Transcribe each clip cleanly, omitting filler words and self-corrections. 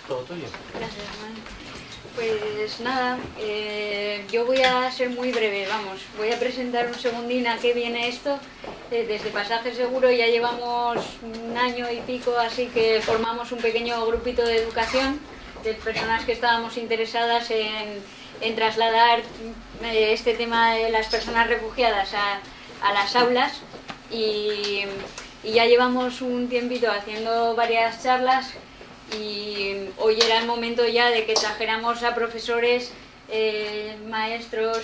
Todo tuyo. Gracias, Manuel. Pues nada, yo voy a ser muy breve, vamos. Voy a presentar un segundín a qué viene esto. Desde Pasaje Seguro ya llevamos un año y pico, así que formamos un pequeño grupito de educación de personas que estábamos interesadas en trasladar este tema de las personas refugiadas a las aulas y ya llevamos un tiempito haciendo varias charlas y hoy era el momento ya de que trajéramos a profesores, maestros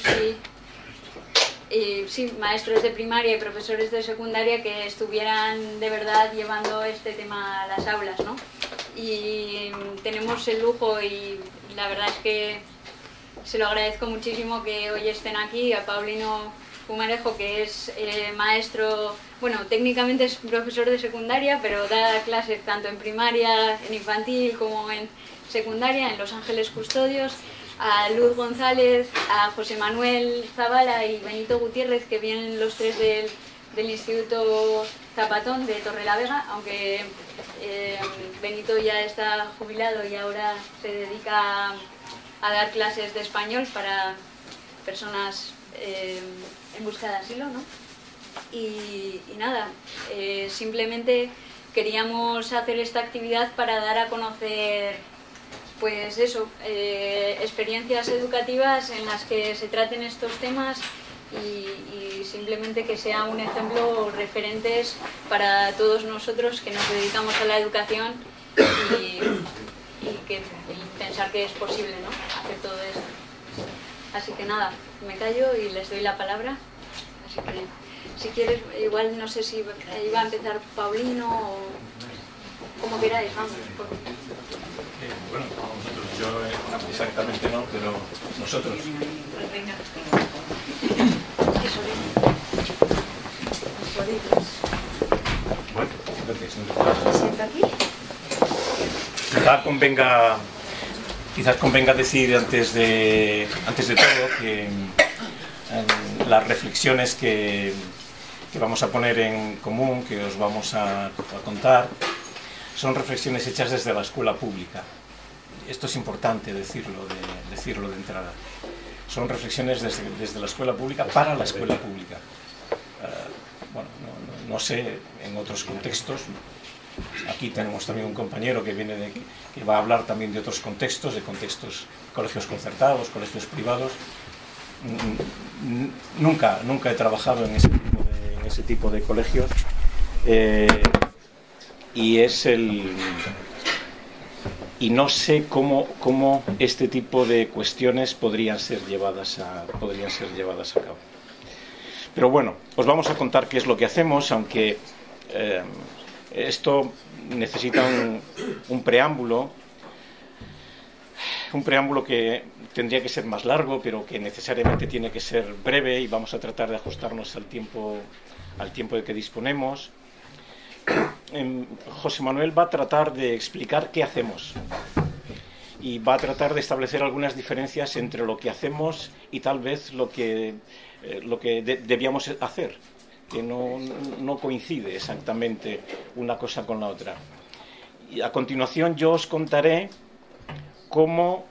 sí, maestros de primaria y profesores de secundaria que estuvieran de verdad llevando este tema a las aulas, ¿no? Y tenemos el lujo y la verdad es que se lo agradezco muchísimo que hoy estén aquí, a Paulino Fumarejo, que es maestro, bueno, técnicamente es profesor de secundaria, pero da clases tanto en primaria, en infantil, como en secundaria, en Los Ángeles Custodios, a Luz González, a José Manuel Zavala y Benito Gutiérrez, que vienen los tres del Instituto Zapatón de Torrelavega, aunque Benito ya está jubilado y ahora se dedica a dar clases de español para personas en busca de asilo, ¿no? Y nada, simplemente queríamos hacer esta actividad para dar a conocer, pues eso, experiencias educativas en las que se traten estos temas y simplemente que sea un ejemplo referentes para todos nosotros que nos dedicamos a la educación y pensar que es posible, ¿no?, hacer todo esto. Así que nada, me callo y les doy la palabra. Así que, si quieres, igual no sé si iba a empezar Paulino o como queráis, vamos. Bueno, nosotros, yo exactamente no, pero nosotros. Bueno, entonces, ¿Sienta aquí? Quizás convenga decir antes de todo que las reflexiones que vamos a poner en común, que os vamos a contar, son reflexiones hechas desde la escuela pública. Esto es importante decirlo de entrada. Son reflexiones desde la escuela pública para la escuela pública. Bueno, no sé, en otros contextos. Aquí tenemos también un compañero que que va a hablar también de otros contextos, colegios concertados, colegios privados. Nunca he trabajado en ese tipo de colegios y no sé cómo este tipo de cuestiones podrían ser llevadas a cabo. Pero bueno, os vamos a contar qué es lo que hacemos, aunque esto necesita un preámbulo que tendría que ser más largo, pero que necesariamente tiene que ser breve, y vamos a tratar de ajustarnos al tiempo de que disponemos. José Manuel va a tratar de explicar qué hacemos y va a tratar de establecer algunas diferencias entre lo que hacemos y tal vez lo que debíamos hacer, que no coincide exactamente una cosa con la otra. Y a continuación yo os contaré cómo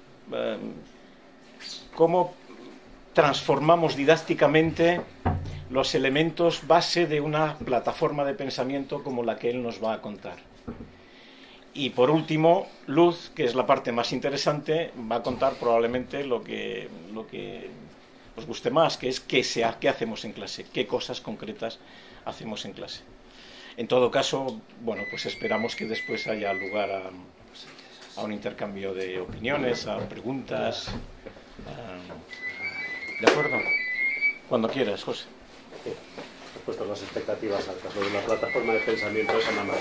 transformamos didácticamente los elementos base de una plataforma de pensamiento como la que él nos va a contar. Y por último, Luz, que es la parte más interesante, va a contar probablemente lo que os guste más, que es qué hacemos en clase, qué cosas concretas hacemos en clase. En todo caso, bueno, pues esperamos que después haya lugar a un intercambio de opiniones, a preguntas. ¿De acuerdo? Cuando quieras, José. Sí, he puesto las expectativas altas sobre una plataforma de pensamiento esa mamá.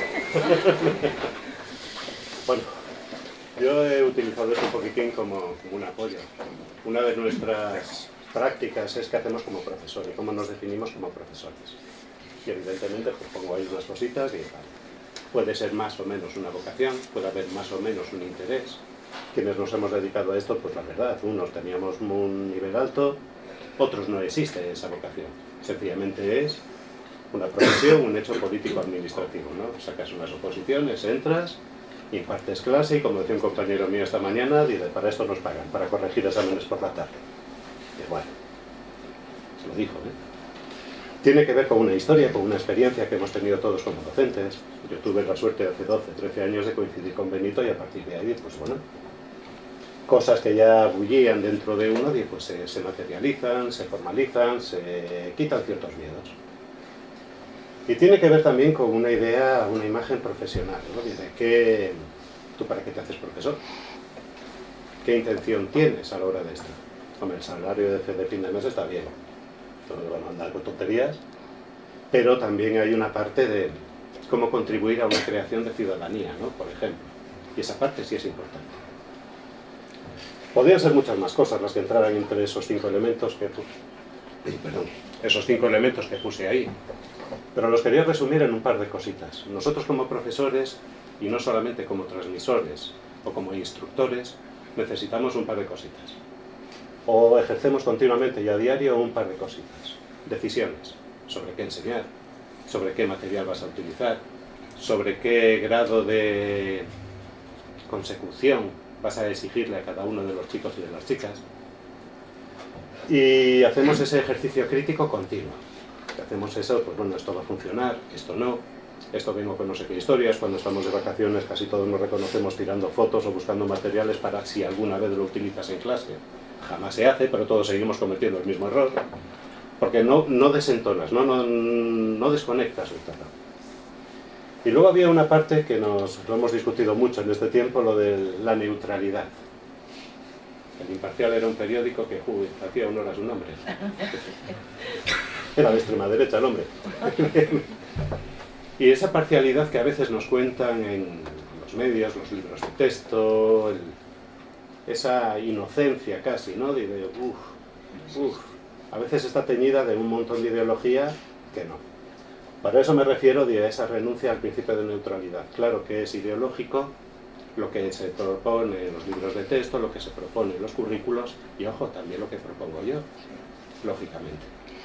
Bueno, yo he utilizado esto un poquitín como un apoyo. Una de nuestras prácticas es qué hacemos como profesor y cómo nos definimos como profesores. Y evidentemente pues pongo ahí unas cositas y puede ser más o menos una vocación, puede haber más o menos un interés. Quienes nos hemos dedicado a esto, pues la verdad, unos teníamos un nivel alto, otros no existe esa vocación. Sencillamente es una profesión, un hecho político-administrativo, ¿no? Sacas unas oposiciones, entras Y impartes clase y, como decía un compañero mío esta mañana, dice, para esto nos pagan, para corregir exámenes por la tarde. Y bueno, se lo dijo, ¿eh? Tiene que ver con una historia, con una experiencia que hemos tenido todos como docentes. Yo tuve la suerte hace 12, 13 años de coincidir con Benito y a partir de ahí, pues bueno, cosas que ya bullían dentro de uno, pues se materializan, se formalizan, se quitan ciertos miedos. Y tiene que ver también con una idea, una imagen profesional, ¿no? Dice, ¿tú para qué te haces profesor? ¿Qué intención tienes a la hora de esto? Hombre, el salario de fin de mes está bien, todos van a andar con tonterías, pero también hay una parte de cómo contribuir a una creación de ciudadanía, ¿no? Por ejemplo, y esa parte sí es importante. Podrían ser muchas más cosas las que entraran entre esos 5 elementos que puse ahí, pero los quería resumir en un par de cositas. Nosotros como profesores, y no solamente como transmisores o como instructores, necesitamos un par de cositas. O ejercemos continuamente y a diario un par de cositas. Decisiones sobre qué enseñar, sobre qué material vas a utilizar, sobre qué grado de consecución vas a exigirle a cada uno de los chicos y de las chicas. Y hacemos ese ejercicio crítico continuo. Hacemos eso, pues bueno, esto va a funcionar, esto no, esto vengo con no sé qué historias, cuando estamos de vacaciones casi todos nos reconocemos tirando fotos o buscando materiales para si alguna vez lo utilizas en clase. Jamás se hace, pero todos seguimos cometiendo el mismo error, porque no desentonas, no desconectas el trabajo. Y luego había una parte que lo hemos discutido mucho en este tiempo, lo de la neutralidad. El Imparcial era un periódico que hacía honor a su nombre. Era de extrema derecha el hombre. Y esa parcialidad que a veces nos cuentan en los medios, los libros de texto, esa inocencia casi, ¿no? A veces está teñida de un montón de ideología que no. Para eso me refiero a esa renuncia al principio de neutralidad. Claro que es ideológico lo que se propone en los libros de texto, lo que se propone en los currículos y, ojo, también lo que propongo yo, lógicamente.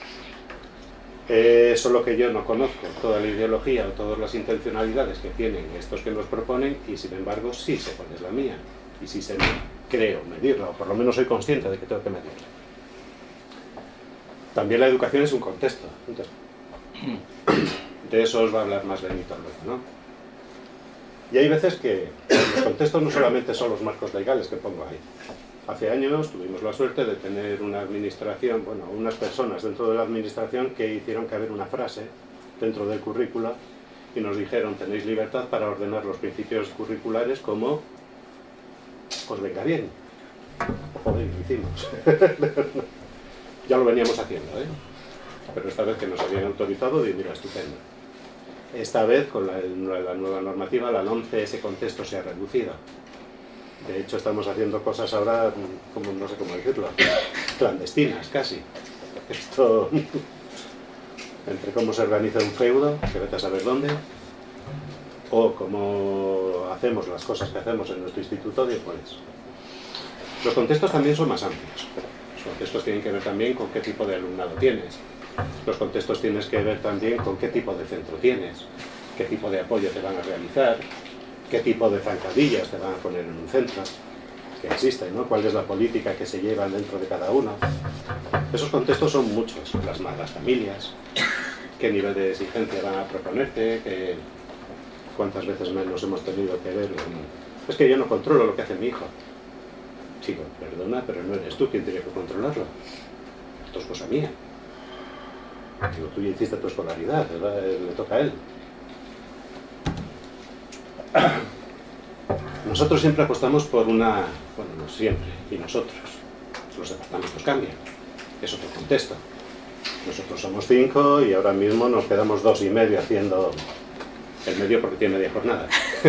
Solo que yo no conozco toda la ideología o todas las intencionalidades que tienen estos que nos proponen y, sin embargo, sí sé cuál es la mía y sí sé, creo, medirla, o por lo menos soy consciente de que tengo que medirla. También la educación es un contexto. Entonces, de eso os va a hablar más Benito luego, ¿no? Y hay veces que los contextos no solamente son los marcos legales que pongo ahí. Hace años tuvimos la suerte de tener una administración, bueno, unas personas dentro de la administración que hicieron caber una frase dentro del currículo y nos dijeron, tenéis libertad para ordenar los principios curriculares como os venga bien. Joder, lo hicimos. Ya lo veníamos haciendo, ¿eh? Pero esta vez que nos habían autorizado, mira, estupendo. Esta vez, con la nueva normativa, la LOMCE, ese contexto se ha reducido. De hecho, estamos haciendo cosas ahora, como no sé cómo decirlo, clandestinas, casi. Esto, entre cómo se organiza un feudo, que vete a saber dónde, o cómo hacemos las cosas que hacemos en nuestro instituto, pues los contextos también son más amplios. Los contextos tienen que ver también con qué tipo de alumnado tienes. Los contextos tienes que ver también con qué tipo de centro tienes, qué tipo de apoyo te van a realizar, qué tipo de zancadillas te van a poner en un centro, que existen, ¿no? Cuál es la política que se lleva dentro de cada uno. Esos contextos son muchos, las familias, qué nivel de exigencia van a proponerte, cuántas veces menos hemos tenido que ver. Es que yo no controlo lo que hace mi hijo. Chico, perdona, pero no eres tú quien tiene que controlarlo. Esto es cosa mía. Digo, tú ya hiciste tu escolaridad, ¿verdad? Le toca a él. Nosotros siempre apostamos por una... Bueno, no siempre, y nosotros. Los departamentos cambian. Es otro contexto. Nosotros somos 5 y ahora mismo nos quedamos 2 y medio haciendo el medio porque tiene media jornada.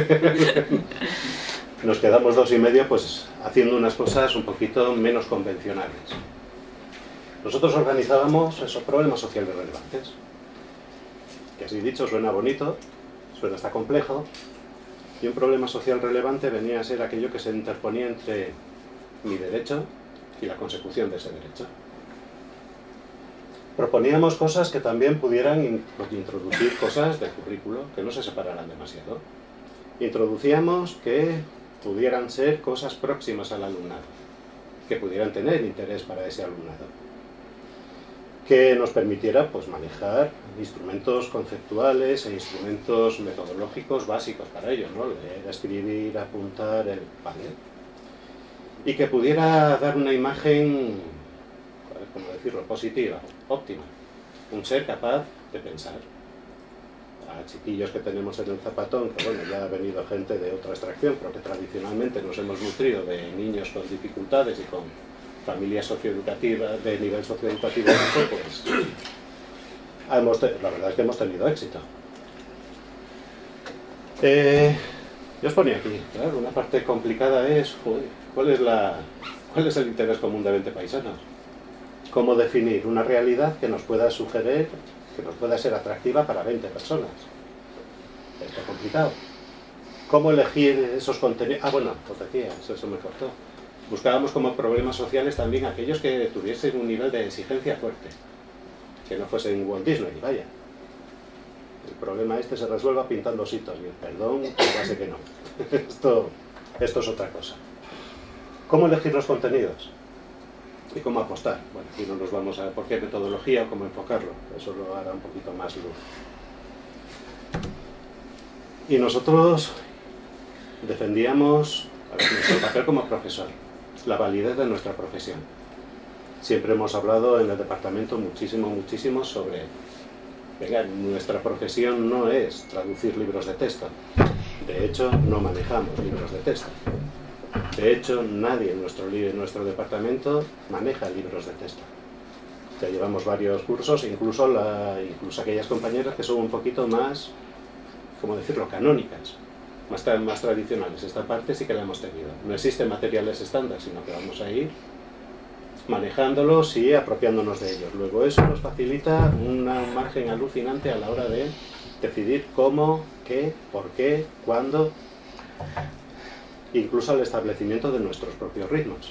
Nos quedamos 2 y medio pues haciendo unas cosas un poquito menos convencionales. Nosotros organizábamos esos problemas sociales relevantes, que así dicho suena bonito, suena hasta complejo, y un problema social relevante venía a ser aquello que se interponía entre mi derecho y la consecución de ese derecho. Proponíamos cosas que también pudieran introducir cosas del currículo que no se separaran demasiado. introducíamos que pudieran ser cosas próximas al alumnado, que pudieran tener interés para ese alumnado, que nos permitiera pues manejar instrumentos conceptuales e instrumentos metodológicos básicos para ello, ¿no? Leer, escribir, apuntar, ¿vale? Y que pudiera dar una imagen, ¿cómo decirlo?, positiva, óptima, un ser capaz de pensar. A chiquillos que tenemos en el Zapatón, que bueno, ya ha venido gente de otra extracción, pero que tradicionalmente nos hemos nutrido de niños con dificultades y con familias socioeducativas, de nivel socioeducativo bajo, pues la verdad es que hemos tenido éxito. Yo os ponía aquí, claro, una parte complicada es, joder, ¿cuál es el interés común de 20 paisanos? ¿Cómo definir una realidad que nos pueda sugerir, que nos pueda ser atractiva para 20 personas? Esto es complicado. ¿Cómo elegir esos contenidos? Ah, bueno, os decía, eso me cortó. Buscábamos como problemas sociales también aquellos que tuviesen un nivel de exigencia fuerte, que no fuesen Walt Disney, vaya. El problema este se resuelva pintando ositos, y el perdón, ya sé que no. Esto es otra cosa. ¿Cómo elegir los contenidos? ¿Y cómo apostar? Bueno, aquí no nos vamos a por qué metodología o cómo enfocarlo, eso lo hará un poquito más luz. Y nosotros defendíamos nuestro papel como profesor, la validez de nuestra profesión. Siempre hemos hablado en el departamento muchísimo sobre, venga, nuestra profesión no es traducir libros de texto. De hecho, no manejamos libros de texto. De hecho, nadie en nuestro departamento maneja libros de texto. Ya llevamos varios cursos, incluso aquellas compañeras que son un poquito más, ¿cómo decirlo?, canónicas, más tradicionales. Esta parte sí que la hemos tenido. No existen materiales estándar, sino que vamos a ir manejándolos y apropiándonos de ellos. Luego eso nos facilita un margen alucinante a la hora de decidir cómo, qué, por qué, cuándo, incluso al establecimiento de nuestros propios ritmos.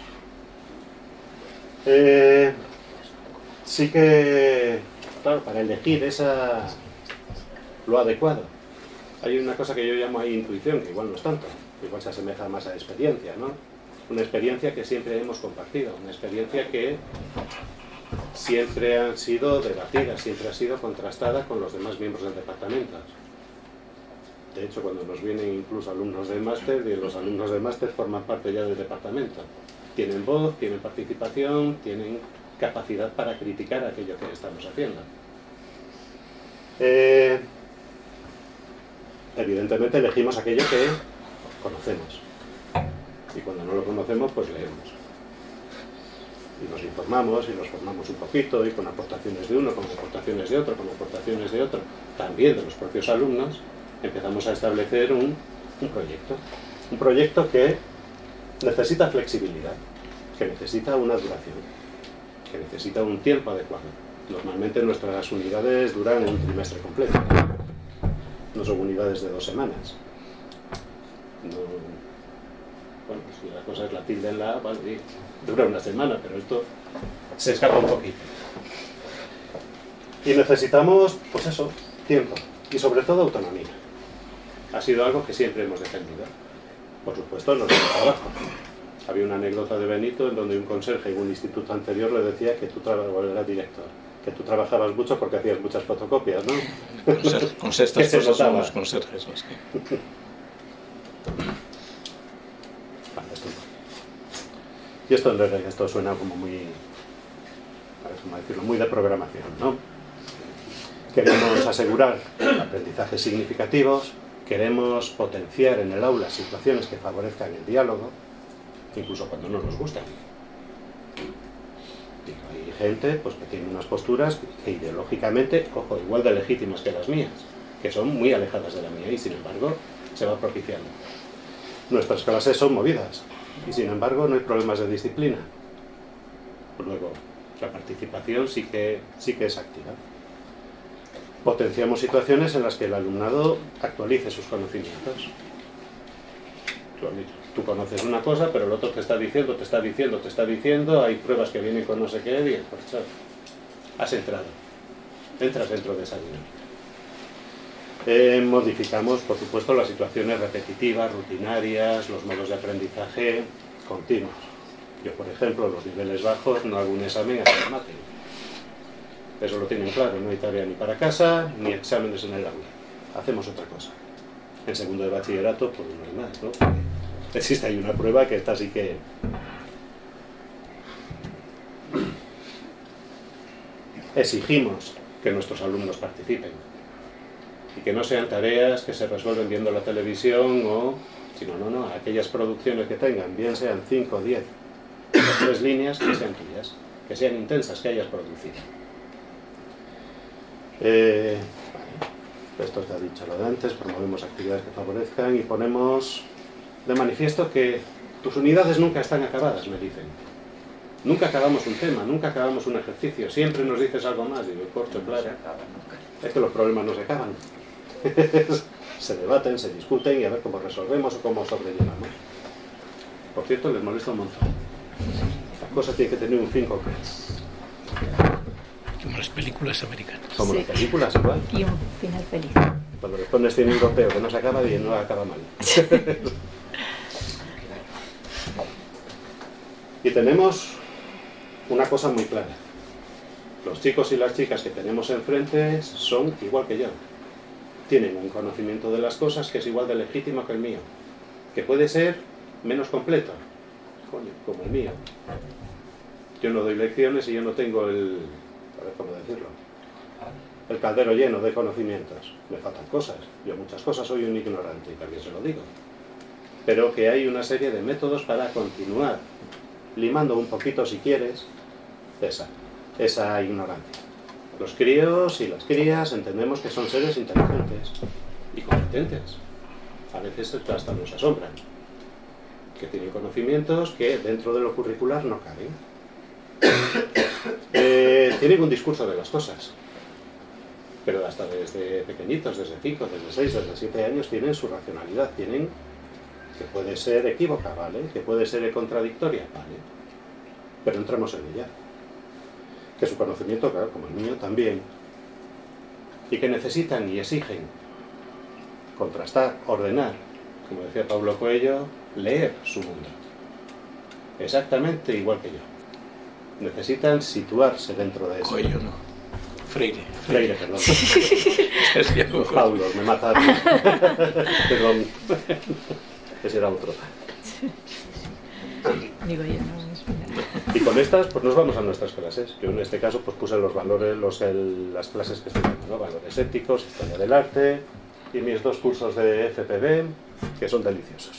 Sí que, claro, para elegir lo adecuado, hay una cosa que yo llamo ahí intuición, que igual no es tanto, igual se asemeja más a experiencia, ¿no? Una experiencia que siempre hemos compartido, una experiencia que siempre ha sido debatida, siempre ha sido contrastada con los demás miembros del departamento. De hecho, cuando nos vienen incluso alumnos de máster, y los alumnos de máster forman parte ya del departamento. Tienen voz, tienen participación, tienen capacidad para criticar aquello que estamos haciendo. Evidentemente elegimos aquello que conocemos. Y cuando no lo conocemos, pues leemos. Y nos informamos, y nos formamos un poquito, y con aportaciones de uno, con aportaciones de otro, con aportaciones de otro, también de los propios alumnos, empezamos a establecer un proyecto. Un proyecto que necesita flexibilidad, que necesita una duración, que necesita un tiempo adecuado. Normalmente nuestras unidades duran un trimestre completo. No son unidades de 2 semanas. Bueno, si la cosa es la tilde en la A, vale, dura una semana, pero esto se escapa un poquito. Y necesitamos, pues eso, tiempo y sobre todo autonomía. Ha sido algo que siempre hemos defendido. Por supuesto, en nuestro trabajo. Había una anécdota de Benito en donde un conserje en un instituto anterior le decía que era director, que tú trabajabas mucho porque hacías muchas fotocopias, ¿no? Con estas cosas somos conserjes más que... Y esto suena como muy, ¿cómo decirlo?, muy de programación, ¿no? Queremos asegurar aprendizajes significativos, queremos potenciar en el aula situaciones que favorezcan el diálogo, incluso cuando no nos gustan. Y hay gente pues, que tiene unas posturas que ideológicamente, ojo, igual de legítimas que las mías, que son muy alejadas de la mía y sin embargo se va propiciando. Nuestras clases son movidas y sin embargo no hay problemas de disciplina. Luego, la participación sí que es activa. Potenciamos situaciones en las que el alumnado actualice sus conocimientos. Tú conoces una cosa, pero el otro te está diciendo, hay pruebas que vienen con no sé qué, y pues, has entrado. Entras dentro de esa dinámica. Modificamos, por supuesto, las situaciones repetitivas, rutinarias, los modos de aprendizaje continuos. Yo, por ejemplo, los niveles bajos no hago un examen hasta que maten. Eso lo tienen claro, no hay tarea ni para casa, ni exámenes en el aula. Hacemos otra cosa. En segundo de bachillerato, pues no hay más, ¿no? Existe ahí una prueba que esta sí que... Exigimos que nuestros alumnos participen y que no sean tareas que se resuelven viendo la televisión o... sino, no, aquellas producciones que tengan, bien sean 5, 10, 3 líneas, que sean tuyas, que sean intensas, que hayas producido. Esto está dicho lo de antes, promovemos actividades que favorezcan y ponemos de manifiesto que tus unidades nunca están acabadas, me dicen. Nunca acabamos un tema, nunca acabamos un ejercicio, siempre nos dices algo más, digo, corto, claro. Es que los problemas no se acaban. Se debaten, se discuten y a ver cómo resolvemos o cómo sobrellevamos. Por cierto, les molesta un montón. La cosa tiene que tener un fin concreto. Como las películas americanas. Como las películas, igual. Y un final feliz. Cuando les pones cine europeo que no se acaba bien, no acaba mal. Y tenemos una cosa muy clara. Los chicos y las chicas que tenemos enfrente son igual que yo. Tienen un conocimiento de las cosas que es igual de legítimo que el mío. Que puede ser menos completo, coño, como el mío. Yo no doy lecciones y yo no tengo el... a ver cómo decirlo. El caldero lleno de conocimientos. Me faltan cosas. Yo muchas cosas soy un ignorante y también se lo digo. Pero que hay una serie de métodos para continuar limando un poquito, si quieres, esa ignorancia. Los críos y las crías entendemos que son seres inteligentes y competentes. A veces hasta nos asombran. Que tienen conocimientos que dentro de lo curricular no caben. Tienen un discurso de las cosas. Pero hasta desde pequeñitos, desde 5, desde 6, desde 7 años, tienen su racionalidad. Tienen que puede ser equívoca, ¿vale? Que puede ser contradictoria, ¿vale? Pero entramos en ella. Que su conocimiento, claro, como el mío, también. Y que necesitan y exigen contrastar, ordenar, como decía Paulo Coelho, leer su mundo. Exactamente igual que yo. Necesitan situarse dentro de eso. Coelho no. Freire. Freire, perdón. Paulo, me mataron. Perdón. Ese era otro. Digo yo, no. Y con estas, pues nos vamos a nuestras clases. Yo en este caso pues puse los valores, las clases que estoy dando, ¿no? Valores éticos, historia del arte y mis 2 cursos de FPB, que son deliciosos.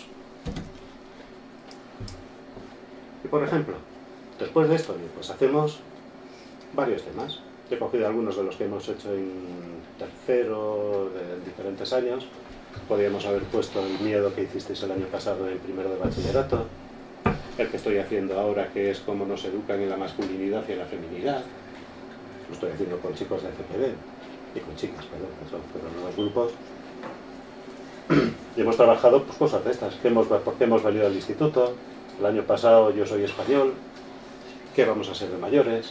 Y por ejemplo, después de esto, pues hacemos varios temas. He cogido algunos de los que hemos hecho en tercero, de diferentes años. Podríamos haber puesto el miedo que hicisteis el año pasado en primero de bachillerato. El que estoy haciendo ahora, que es cómo nos educan en la masculinidad y en la feminidad. Lo estoy haciendo con chicos de FPB y con chicas, perdón, que son los dos grupos. Y hemos trabajado pues, cosas de estas. ¿Por qué hemos venido al instituto? El año pasado yo soy español. ¿Qué vamos a ser de mayores?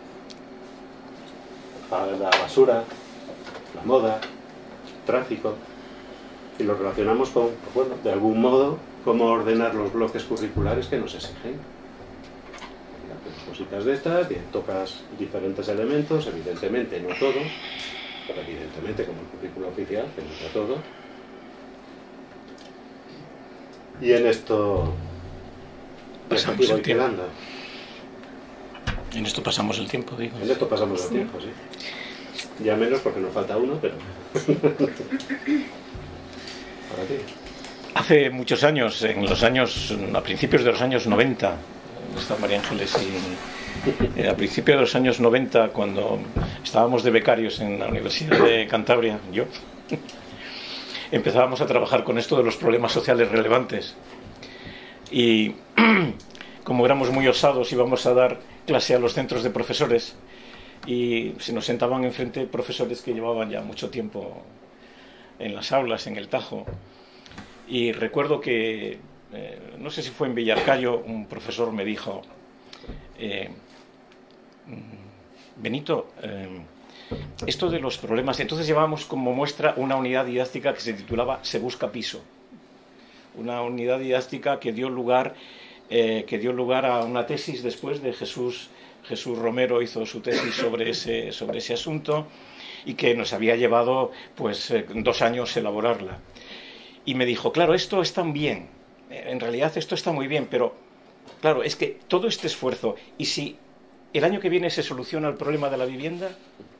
La basura, la moda, tráfico. Y lo relacionamos con, pues bueno, de algún modo, cómo ordenar los bloques curriculares que nos exigen. Hacemos cositas de estas, y tocas diferentes elementos, evidentemente no todo, pero evidentemente como el currículo oficial, que no es todo. Y en esto pasamos aquí voy el tiempo. quedando. En esto pasamos el tiempo, digo. En esto pasamos el tiempo, sí. Ya menos porque nos falta uno, pero... Para ti. Hace muchos años, a principios de los años 90, está María Ángeles, y a principios de los años 90, cuando estábamos de becarios en la Universidad de Cantabria, yo, empezábamos a trabajar con esto de los problemas sociales relevantes. Y como éramos muy osados, íbamos a dar clase a los centros de profesores y se nos sentaban enfrente profesores que llevaban ya mucho tiempo en las aulas, en el Tajo. Y recuerdo que, no sé si fue en Villarcayo, un profesor me dijo, Benito, esto de los problemas. Entonces llevábamos como muestra una unidad didáctica que se titulaba Se busca piso. Una unidad didáctica que dio lugar a una tesis después de Jesús Romero hizo su tesis sobre ese asunto y que nos había llevado pues 2 años elaborarla. Y me dijo, claro, esto está bien, en realidad esto está muy bien, pero claro, es que todo este esfuerzo, ¿y si el año que viene se soluciona el problema de la vivienda?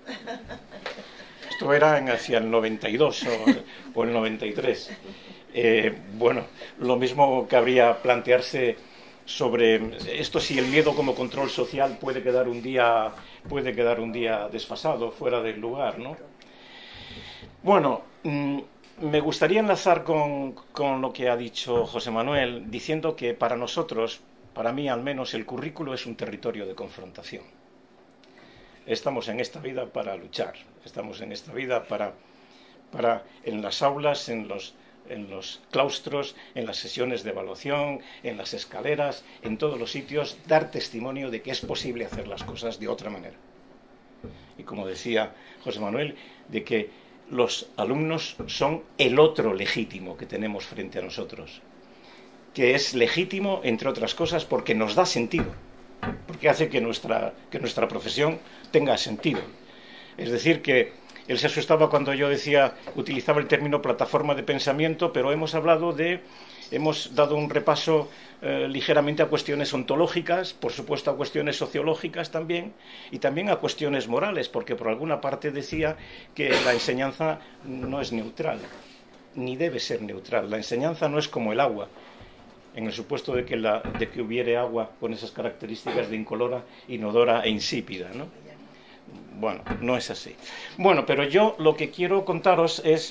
Esto era hacia el 92 o el 93. Bueno, lo mismo cabría plantearse sobre esto, si el miedo como control social puede quedar un día desfasado, fuera del lugar, ¿no? Bueno, me gustaría enlazar con lo que ha dicho José Manuel, diciendo que para nosotros, para mí al menos, el currículo es un territorio de confrontación. Estamos en esta vida para luchar, estamos en esta vida para en las aulas, en los claustros, en las sesiones de evaluación, en las escaleras, en todos los sitios, dar testimonio de que es posible hacer las cosas de otra manera. Y como decía José Manuel, de que los alumnos son el otro legítimo que tenemos frente a nosotros, que es legítimo, entre otras cosas, porque nos da sentido, porque hace que nuestra profesión tenga sentido. Es decir, que él se asustaba cuando yo utilizaba el término plataforma de pensamiento, pero hemos dado un repaso ligeramente a cuestiones ontológicas, por supuesto a cuestiones sociológicas también, y también a cuestiones morales, porque por alguna parte decía que la enseñanza no es neutral, ni debe ser neutral. La enseñanza no es como el agua, en el supuesto de que hubiere agua con esas características de incolora, inodora e insípida, ¿no? Bueno, no es así. Bueno, pero yo lo que quiero contaros es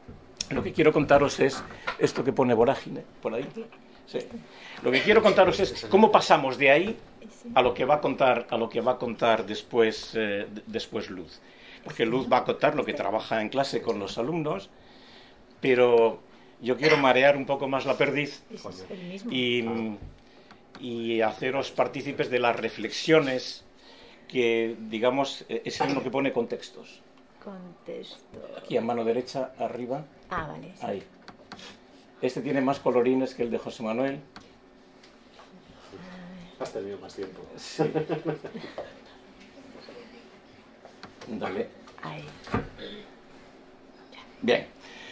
esto que pone vorágine por ahí. Sí. Lo que quiero contaros es cómo pasamos de ahí a lo que va a contar después Luz. Porque Luz va a contar lo que trabaja en clase con los alumnos, pero yo quiero marear un poco más la perdiz y haceros partícipes de las reflexiones que, digamos, es lo que pone contextos. Aquí a mano derecha, arriba. Ah, vale. Sí. Ahí. Este tiene más colorines que el de José Manuel. Has tenido más tiempo. Sí. Dale. Ahí. Bien.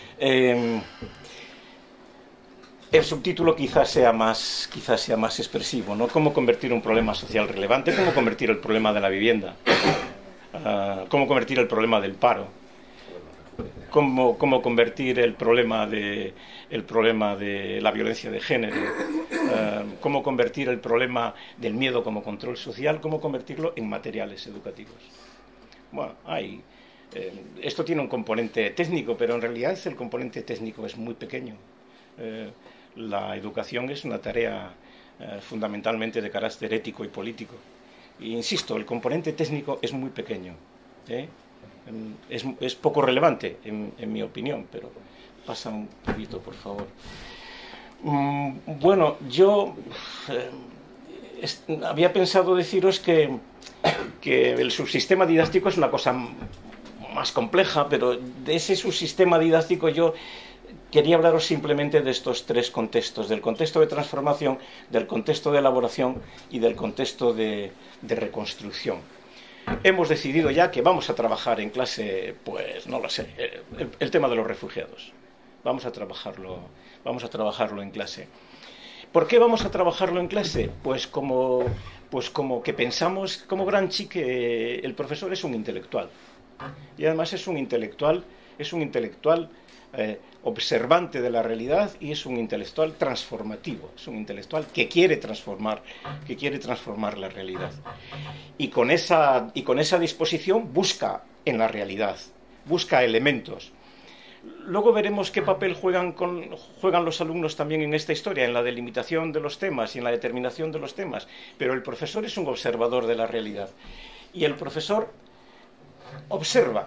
El subtítulo quizás sea más expresivo, ¿no? ¿Cómo convertir un problema social relevante? ¿Cómo convertir el problema de la vivienda? ¿Cómo convertir el problema del paro? ¿Cómo convertir el problema de la violencia de género? ¿Cómo convertir el problema del miedo como control social? ¿Cómo convertirlo en materiales educativos? Bueno, esto tiene un componente técnico, pero en realidad el componente técnico es muy pequeño. La educación es una tarea fundamentalmente de carácter ético y político. E insisto, el componente técnico es muy pequeño. Es poco relevante, en mi opinión, pero pasa un poquito, por favor. Bueno, yo había pensado deciros que el subsistema didáctico es una cosa más compleja, pero de ese subsistema didáctico yo quería hablaros simplemente de estos 3 contextos, del contexto de transformación, del contexto de elaboración y del contexto de reconstrucción. Hemos decidido ya que vamos a trabajar en clase, pues no lo sé, el tema de los refugiados. Vamos a trabajarlo en clase. ¿Por qué vamos a trabajarlo en clase? Pues como que pensamos, como Gramsci, que el profesor es un intelectual. Y además es un intelectual observante de la realidad y es un intelectual transformativo, es un intelectual que quiere transformar la realidad. Y con esa disposición busca en la realidad, busca elementos. Luego veremos qué papel juegan los alumnos también en esta historia, en la delimitación de los temas y en la determinación de los temas. Pero el profesor es un observador de la realidad. Y el profesor observa.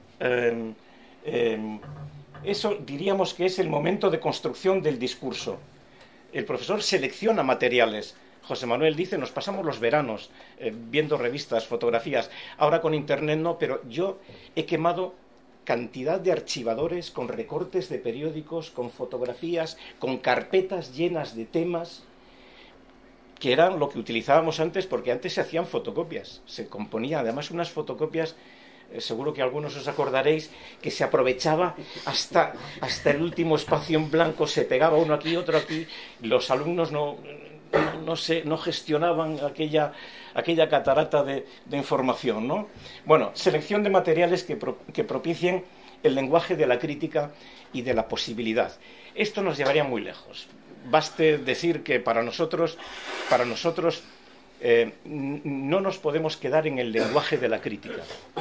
Eso diríamos que es el momento de construcción del discurso. El profesor selecciona materiales José Manuel dice, nos pasamos los veranos viendo revistas, fotografías, ahora con internet no, pero yo he quemado cantidad de archivadores con recortes de periódicos, con fotografías, con carpetas llenas de temas, que eran lo que utilizábamos antes, porque antes se hacían fotocopias, se componían además unas fotocopias, seguro que algunos os acordaréis, que se aprovechaba hasta el último espacio en blanco, se pegaba uno aquí, otro aquí, los alumnos no gestionaban aquella catarata de información, ¿no? Bueno, selección de materiales que propicien el lenguaje de la crítica y de la posibilidad. Esto nos llevaría muy lejos. Baste decir que para nosotros no nos podemos quedar en el lenguaje de la crítica.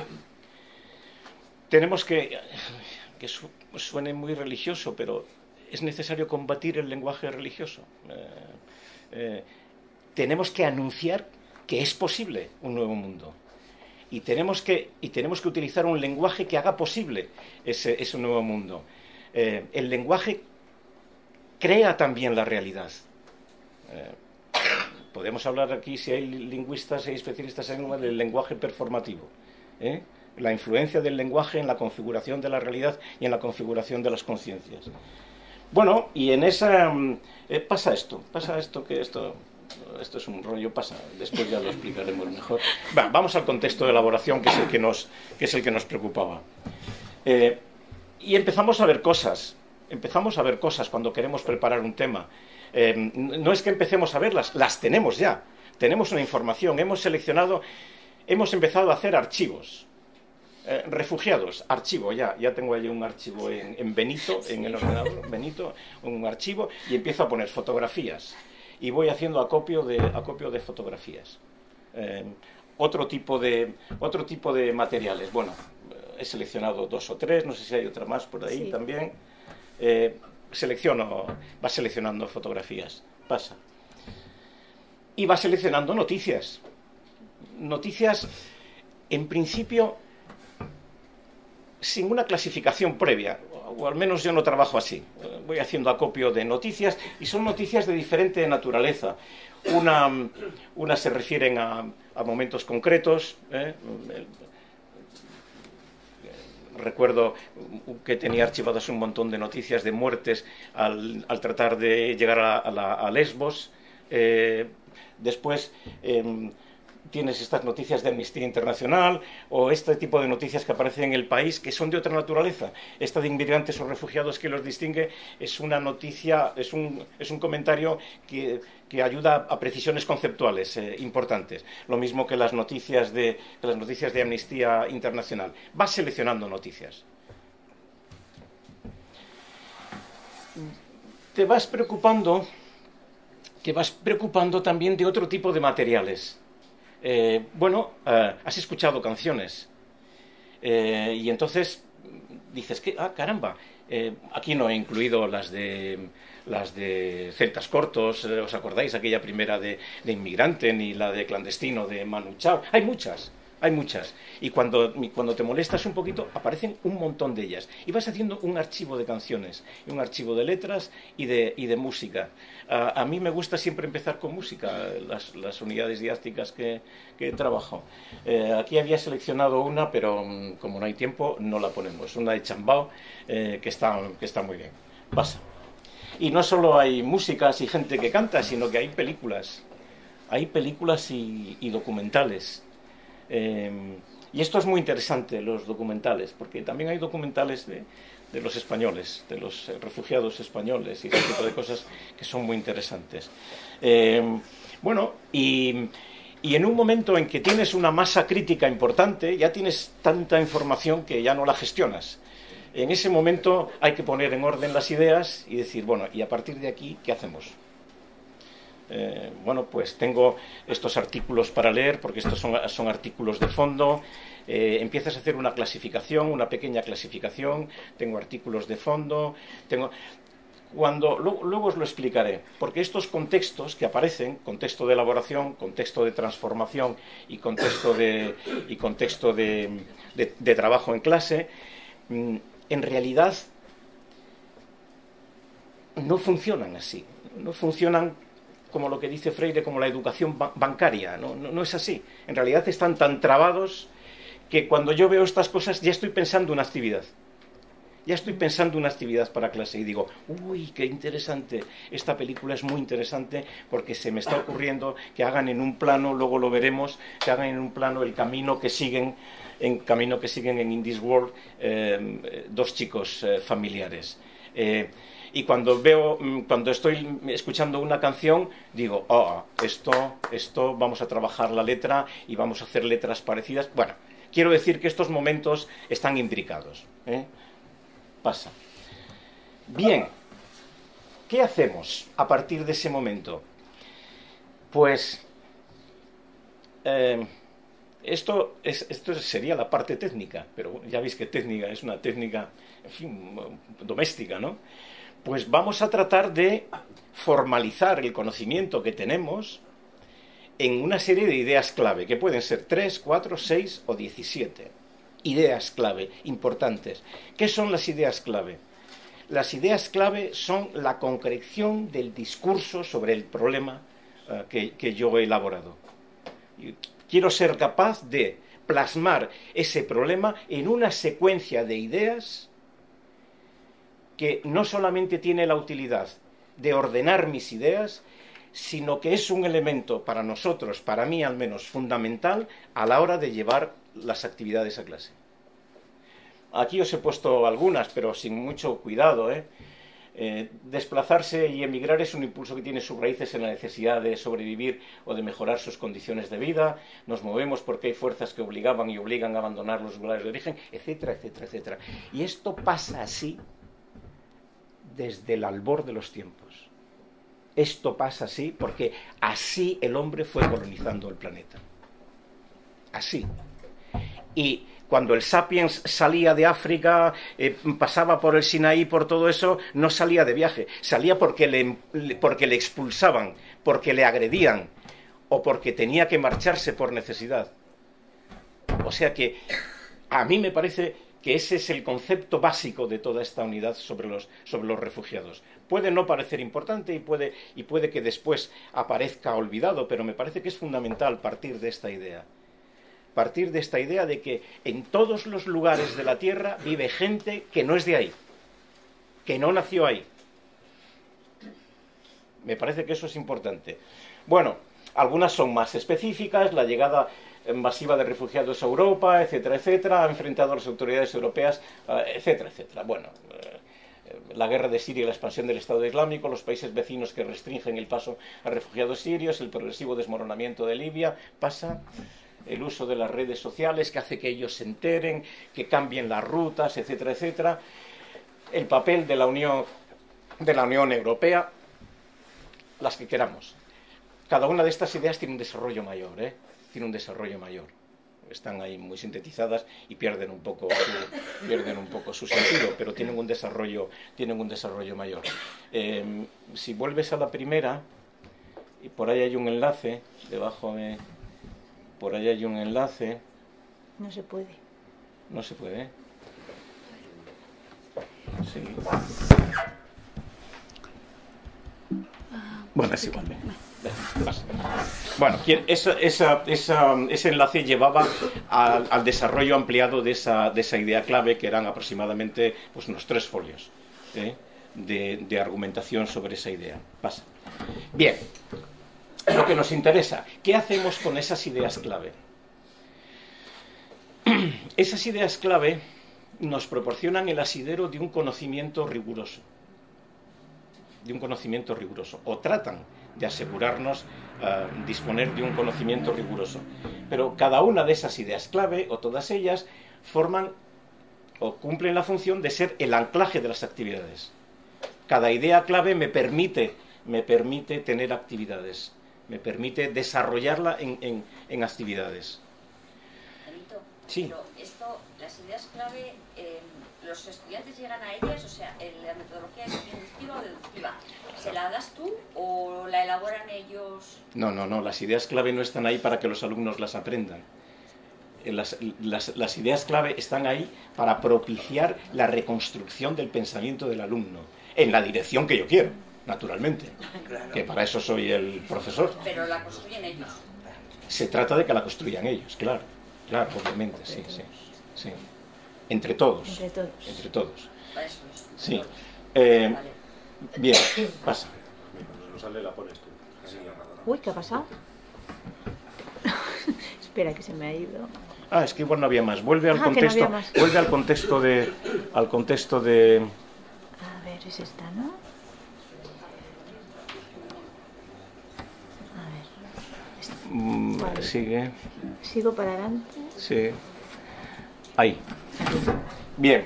Tenemos que suene muy religioso, pero es necesario combatir el lenguaje religioso. Tenemos que anunciar que es posible un nuevo mundo. Y tenemos que utilizar un lenguaje que haga posible ese nuevo mundo. El lenguaje crea también la realidad. Podemos hablar aquí, si hay lingüistas y especialistas en el lenguaje performativo. La influencia del lenguaje en la configuración de la realidad y en la configuración de las conciencias. Bueno, y en esa pasa esto que esto es un rollo, pasa, después ya lo explicaremos mejor. Vamos al contexto de elaboración, que es el que nos preocupaba. Y empezamos a ver cosas cuando queremos preparar un tema. No es que empecemos a verlas, las tenemos ya. Tenemos una información, hemos empezado a hacer archivos. Refugiados, archivo, ya tengo allí un archivo en Benito, en el ordenador, Benito, un archivo, y empiezo a poner fotografías. Y voy haciendo acopio de fotografías. Otro tipo de materiales. Bueno, he seleccionado 2 o 3, no sé si hay otra más por ahí, sí. También. Va seleccionando fotografías, pasa. Y va seleccionando noticias. Noticias, en principio, sin una clasificación previa, o al menos yo no trabajo así. Voy haciendo acopio de noticias y son noticias de diferente naturaleza. Unas se refieren a momentos concretos. Recuerdo que tenía archivadas un montón de noticias de muertes al tratar de llegar a Lesbos. Después tienes estas noticias de Amnistía Internacional o este tipo de noticias que aparecen en El País, que son de otra naturaleza. Esta de inmigrantes o refugiados, que los distingue, es una noticia, es un comentario que ayuda a precisiones conceptuales importantes. Lo mismo que las noticias de Amnistía Internacional. Vas seleccionando noticias. Te vas preocupando también de otro tipo de materiales. Has escuchado canciones y entonces dices que, caramba, aquí no he incluido las de Celtas Cortos, ¿os acordáis? Aquella primera de Inmigrante, ni la de Clandestino de Manu Chao. Hay muchas. Y cuando te molestas un poquito, aparecen un montón de ellas. Y vas haciendo un archivo de canciones, y un archivo de letras y de música. A mí me gusta siempre empezar con música, las unidades didácticas que trabajo. Aquí había seleccionado una, pero como no hay tiempo, no la ponemos. Una de Chambao, que está muy bien. Pasa. Y no solo hay músicas y gente que canta, sino que hay películas. Hay películas y documentales. Y esto es muy interesante, los documentales, porque también hay documentales de los españoles, de los refugiados españoles y ese tipo de cosas que son muy interesantes. Y en un momento en que tienes una masa crítica importante, ya tienes tanta información que ya no la gestionas. En ese momento hay que poner en orden las ideas y decir, y a partir de aquí, ¿qué hacemos? Pues tengo estos artículos para leer, porque estos son artículos de fondo. Empiezas a hacer una clasificación, una pequeña clasificación. Tengo artículos de fondo. Luego os lo explicaré, porque estos contextos que aparecen, contexto de elaboración, contexto de transformación y contexto de trabajo en clase, en realidad no funcionan así. No funcionan como lo que dice Freire, como la educación bancaria. No es así. En realidad están tan trabados que cuando yo veo estas cosas ya estoy pensando una actividad. Ya estoy pensando una actividad para clase y digo, uy, qué interesante, esta película es muy interesante porque se me está ocurriendo que hagan en un plano, luego lo veremos, que hagan en un plano el camino que siguen en In This World dos chicos familiares. Y cuando estoy escuchando una canción, digo, esto vamos a trabajar la letra y vamos a hacer letras parecidas. Bueno, quiero decir que estos momentos están imbricados, Pasa. Bien, ¿qué hacemos a partir de ese momento? Pues esto sería la parte técnica, pero ya veis que técnica es una técnica, en fin, doméstica, ¿no? Pues vamos a tratar de formalizar el conocimiento que tenemos en una serie de ideas clave, que pueden ser 3, 4, 6 o 17. Ideas clave, importantes. ¿Qué son las ideas clave? Las ideas clave son la concreción del discurso sobre el problema que yo he elaborado. Quiero ser capaz de plasmar ese problema en una secuencia de ideas que no solamente tiene la utilidad de ordenar mis ideas, sino que es un elemento para nosotros, para mí al menos, fundamental a la hora de llevar las actividades a clase. Aquí os he puesto algunas, pero sin mucho cuidado, Desplazarse y emigrar es un impulso que tiene sus raíces en la necesidad de sobrevivir o de mejorar sus condiciones de vida. Nos movemos porque hay fuerzas que obligaban y obligan a abandonar los lugares de origen, etcétera, etcétera, etcétera. Y esto pasa así desde el albor de los tiempos. Esto pasa así porque así el hombre fue colonizando el planeta. Así. Y cuando el Sapiens salía de África, pasaba por el Sinaí, por todo eso, no salía de viaje. Salía porque le expulsaban, porque le agredían, o porque tenía que marcharse por necesidad. O sea que a mí me parece que ese es el concepto básico de toda esta unidad sobre los refugiados. Puede no parecer importante y puede que después aparezca olvidado, pero me parece que es fundamental partir de esta idea. Partir de esta idea de que en todos los lugares de la Tierra vive gente que no es de ahí, que no nació ahí. Me parece que eso es importante. Bueno, algunas son más específicas, la llegada masiva de refugiados a Europa, etcétera, etcétera, ha enfrentado a las autoridades europeas, etcétera, etcétera. Bueno, la guerra de Siria y la expansión del Estado Islámico, los países vecinos que restringen el paso a refugiados sirios, el progresivo desmoronamiento de Libia, pasa el uso de las redes sociales que hace que ellos se enteren, que cambien las rutas, etcétera, etcétera, el papel de la Unión Europea, las que queramos. Cada una de estas ideas tiene un desarrollo mayor, tiene un desarrollo mayor. Están ahí muy sintetizadas y pierden un poco su sentido, pero tienen un desarrollo mayor. Si vuelves a la primera, y por ahí hay un enlace, por ahí hay un enlace. No se puede. No se puede. Sí. Bueno, es igual. Bueno, ese enlace llevaba al desarrollo ampliado de esa idea clave, que eran aproximadamente pues, unos 3 folios de argumentación sobre esa idea. Pasa. Bien. Lo que nos interesa, ¿qué hacemos con esas ideas clave? Esas ideas clave nos proporcionan el asidero de un conocimiento riguroso. O tratan de asegurarnos disponer de un conocimiento riguroso. Pero cada una de esas ideas clave, o todas ellas, forman o cumplen la función de ser el anclaje de las actividades. Cada idea clave me permite tener actividades. Me permite desarrollarla en actividades. Benito, sí. Pero esto, las ideas clave, los estudiantes llegan a ellas, o sea, la metodología es inductiva o deductiva. ¿Se la das tú o la elaboran ellos? No, las ideas clave no están ahí para que los alumnos las aprendan. Las ideas clave están ahí para propiciar la reconstrucción del pensamiento del alumno, en la dirección que yo quiero. naturalmente, que para eso soy el profesor. Pero la construyen ellos. Se trata de que la construyan ellos, claro, obviamente, sí. Entre todos. Entre todos. Para eso es. Sí. Vale. Bien, pasa. No sale, la pones tú. Uy, ¿qué ha pasado? Espera, que se me ha ido. Ah, es que igual no había más. Vuelve al que no contexto. había más. Vuelve al contexto de. A ver, es esta, ¿no? A ver. Vale. Sigue. Sigo para adelante. Sí. Ahí. Bien.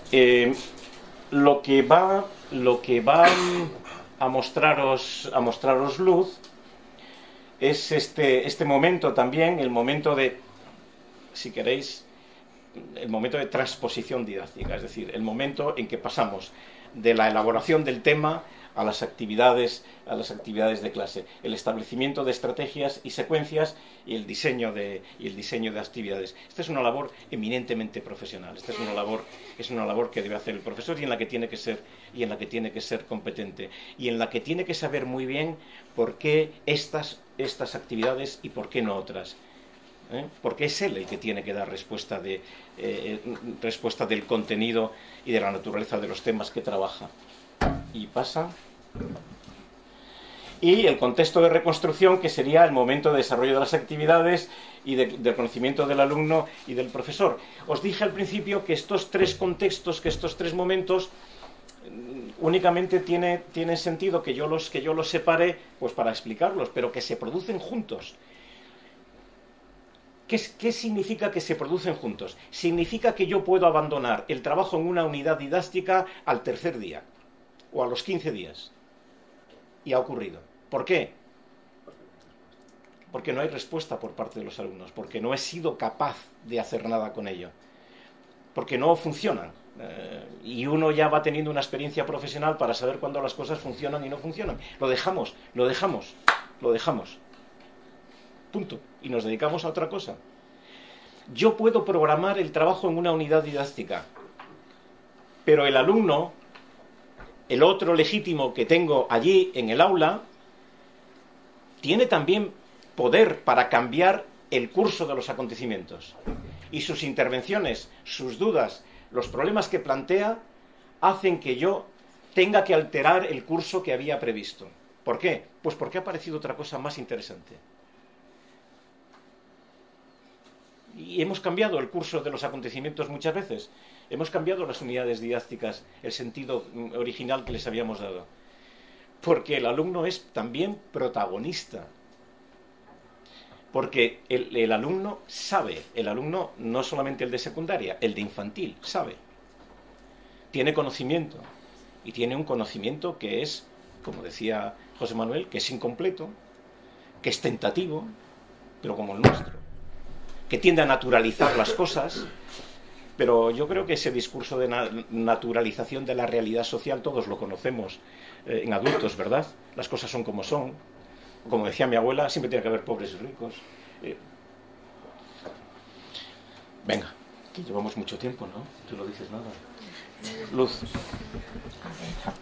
Lo que va a mostraros luz es este momento también, el momento de, si queréis, el momento de transposición didáctica, es decir, el momento en que pasamos de la elaboración del tema a las actividades de clase, el establecimiento de estrategias y secuencias y el diseño de actividades. Esta es una labor eminentemente profesional. Esta es una labor que debe hacer el profesor y en la que tiene que ser competente y en la que tiene que saber muy bien por qué estas actividades y por qué no otras. Porque es él el que tiene que dar respuesta del contenido y de la naturaleza de los temas que trabaja. Y pasa. Y el contexto de reconstrucción, que sería el momento de desarrollo de las actividades y del conocimiento del alumno y del profesor. Os dije al principio que estos tres contextos, que estos tres momentos, únicamente tiene sentido que yo los separe pues para explicarlos, pero que se producen juntos. ¿Qué significa que se producen juntos? Significa que yo puedo abandonar el trabajo en una unidad didáctica al tercer día o a los 15 días. Y ha ocurrido. ¿Por qué? Porque no hay respuesta por parte de los alumnos, porque no he sido capaz de hacer nada con ello, porque no funcionan. Y uno ya va teniendo una experiencia profesional para saber cuándo las cosas funcionan y no funcionan. Lo dejamos. Punto. Y nos dedicamos a otra cosa. Yo puedo programar el trabajo en una unidad didáctica, pero el alumno, el otro legítimo que tengo allí en el aula, tiene también poder para cambiar el curso de los acontecimientos. Y sus intervenciones, sus dudas, los problemas que plantea, hacen que yo tenga que alterar el curso que había previsto. ¿Por qué? Pues porque ha aparecido otra cosa más interesante. Y hemos cambiado el curso de los acontecimientos muchas veces. Hemos cambiado las unidades didácticas, el sentido original que les habíamos dado. Porque el alumno es también protagonista. Porque el alumno sabe, el alumno no solamente el de secundaria, el de infantil, sabe. Tiene conocimiento. Y tiene un conocimiento que es, como decía José Manuel, que es incompleto, que es tentativo, pero como el nuestro. Que tiende a naturalizar las cosas, pero yo creo que ese discurso de naturalización de la realidad social todos lo conocemos en adultos, ¿verdad? Las cosas son como son. Como decía mi abuela, siempre tiene que haber pobres y ricos. Venga, que llevamos mucho tiempo, ¿no? Tú lo dices nada. Luz. A ver.